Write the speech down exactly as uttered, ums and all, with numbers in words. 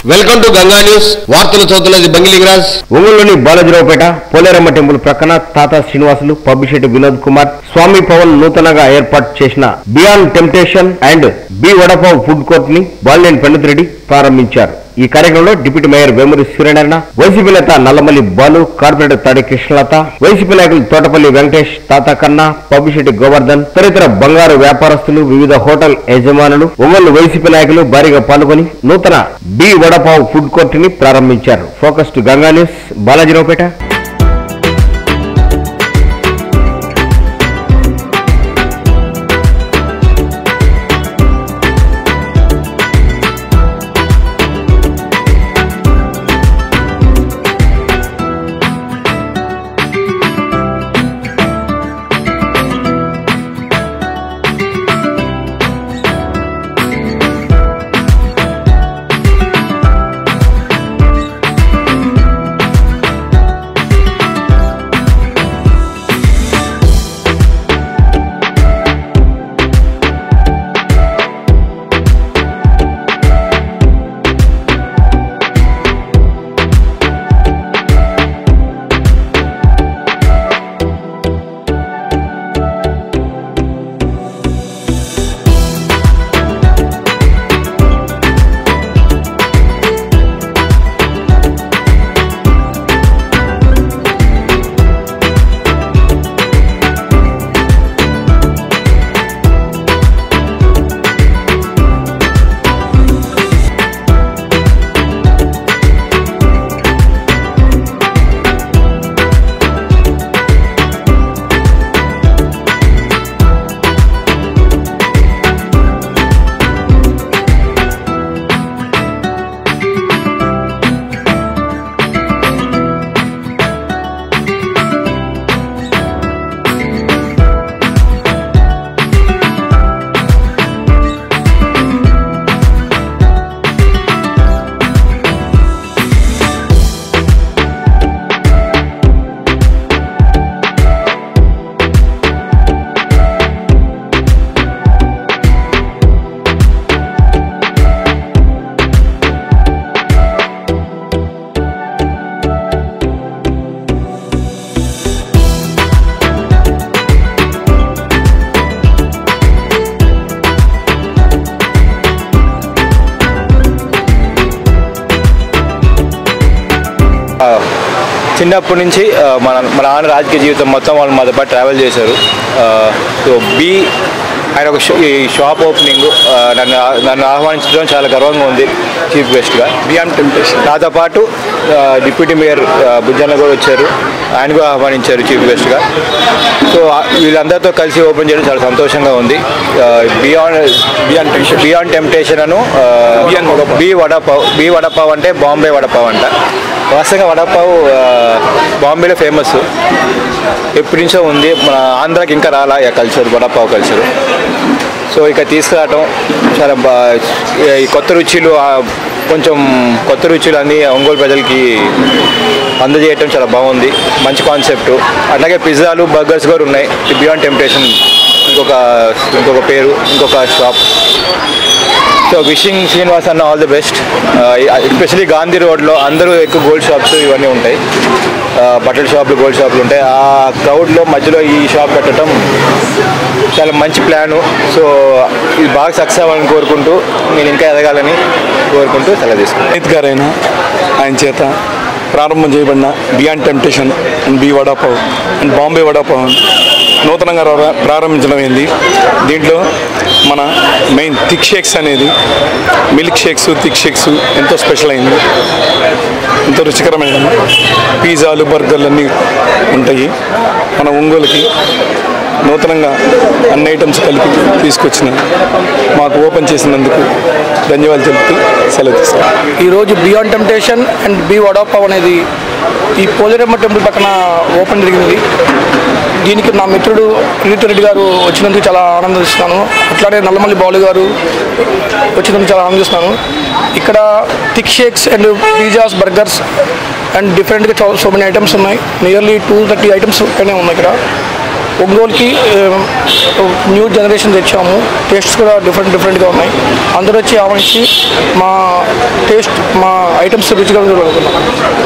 Welcome to Ganga news. వార్తలు చదువుతున్నది బంగిలింగరాజ్. ఒంగోలులోని బాలాజీరావుపేట పోలేరమ్మ టెంపుల్ ప్రక్కన తాత శ్రీనివాసులు, పబ్బిశెట్టి వినోద్ కుమార్, స్వామి పవన్ నూతనంగా ఏర్పాటు చేసిన beyond temptation and B vada pav food court ని బాలినేని ప్రణీత్ రెడ్డి ప్రారంభించారు. ఈ కార్యక్రమంలో deputy mayor Vemuri Suryanarayana, YCP నేత నల్లమల్లి బాలు, కార్పొరేటర్ తాడి కృష్ణలత, వైసీపీ నాయకులు తోటపల్లి వెంకటేష్, తాత కన్నా, పబ్బిశెట్టి గోవర్ధన్, తదితర బంగారు వ్యాపారస్తులు, వివిధ హోటల్ యజమానులు, ఒంగోలు వైసీపీ నాయకులు భారీగా పాల్గొని నూతన B vada pav food court ని ప్రారంభించారు. Focus to Ganga news, Balajiraopeta. చిన్నప్పటి నుంచి మన మన నాన్న రాజకీయ జీవితం మొత్తం వాళ్ళు మాతో పాటు ట్రావెల్ చేశారు. సో బి ఆయన ఒక ఈ షాప్ ఓపెనింగ్ నన్ను నన్ను ఆహ్వానించడం చాలా గర్వంగా ఉంది. చీఫ్ గెస్ట్గా బియాండ్ టెంప్టేషన్ నాతో పాటు డిప్యూటీ మేయర్ బుజ్జన్న కూడా వచ్చారు, ఆయన కూడా ఆహ్వానించారు చీఫ్ గెస్ట్గా. సో వీళ్ళందరితో కలిసి ఓపెన్ చేయడం చాలా సంతోషంగా ఉంది. బియాండ్ బియాండ్ బియాండ్ టెంప్టేషన్ అను బి వడా పావ్. బి వడా పావ్ అంటే బాంబే వడా పావ్ అంట. వాస్తవంగా వడా పావ్ బాంబేలో ఫేమస్, ఎప్పటి నుంచో ఉంది. మన ఆంధ్రాకి ఇంకా రాలా ఆ culture, vada pav culture. So ఇక తీసుకురావటం చాలా బా ఈ కొత్త రుచులు, కొంచెం కొత్త రుచులు అన్నీ ఒంగోలు ప్రజలకి అందజేయటం చాలా బాగుంది. మంచి కాన్సెప్ట్. అలాగే పిజ్జాలు, బర్గర్స్ కూడా ఉన్నాయి. బియాండ్ టెంప్టేషన్ ఇంకొక ఇంకొక పేరు, ఇంకొక షాప్. సో విషింగ్ శ్రీనివాస్ అన్న all the best. Especially Gandhi రోడ్లో అందరూ ఎక్కువ గోల్డ్ షాప్స్ ఇవన్నీ ఉంటాయి, బట్టల షాపులు, గోల్డ్ షాపులు ఉంటాయి. ఆ క్రౌడ్లో మధ్యలో ఈ షాప్ పెట్టడం చాలా మంచి ప్లాను. సో ఇది బాగా సక్సెస్ అవ్వాలని కోరుకుంటూ, నేను ఇంకా ఎదగాలని కోరుకుంటూ సెలవు తీసుకున్నాను. ప్రణీత్ గారైనా ఆయన చేత ప్రారంభం చేయబడిన beyond temptation and B vada pav and Bombay vada pav నూతనంగా ప్రారంభించడం అయింది. దీంట్లో మన మెయిన్ థిక్ షేక్స్ అనేది, మిల్క్ షేక్స్, థిక్ షేక్స్ ఎంతో స్పెషల్ అయింది, ఎంతో రుచికరమైనది. పిజ్జాలు, బర్గర్లు అన్నీ ఉంటాయి. మన ఒంగోలుకి నూతనంగా అన్ని ఐటమ్స్ కలిపి తీసుకొచ్చిన మాకు ఓపెన్ చేసినందుకు ధన్యవాదాలు తెలుపుతూ సెలవు తీసుకున్నాం. ఈరోజు beyond temptation and B vada pav అనేది ఈ పోలేరమ్మ టెంపుల్ పక్కన ఓపెన్ జరిగింది. దీనికి నా మిత్రుడు ప్రణీత్ రెడ్డి గారు వచ్చినందుకు చాలా ఆనందిస్తున్నాను. అట్లానే నల్లమల్లి బాలు గారు వచ్చినందుకు చాలా ఆనందిస్తున్నాను. ఇక్కడ thick shakes and pizzas, burgers and డిఫరెంట్గా సో మెనీ ఐటమ్స్ ఉన్నాయి. నియర్లీ టూ థర్టీ ఐటమ్స్ పైన ఉన్నాయి ఇక్కడ. ఒంగోలుకి న్యూ జనరేషన్ తెచ్చాము. టేస్ట్స్ కూడా డిఫరెంట్ డిఫరెంట్గా ఉన్నాయి. అందరూ వచ్చి ఆవరించి మా టేస్ట్ మా ఐటమ్స్ రుచిగా జరుగుతున్నాం.